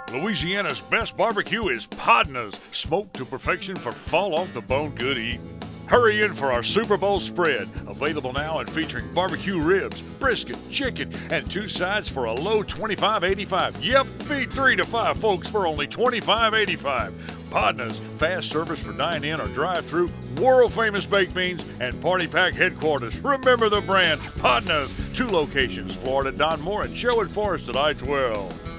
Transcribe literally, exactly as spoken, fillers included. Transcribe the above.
Louisiana's best barbecue is Podnuhs, smoked to perfection for fall-off-the-bone good eating. Hurry in for our Super Bowl spread, available now and featuring barbecue ribs, brisket, chicken, and two sides for a low twenty-five eighty-five. Yep, feed three to five folks for only twenty-five eighty-five. Podnuhs, fast service for dine-in or drive-through, world-famous baked beans, and Party Pack headquarters. Remember the brand, Podnuhs. Two locations, Florida, Don Moore, and Sherwood Forest at I twelve.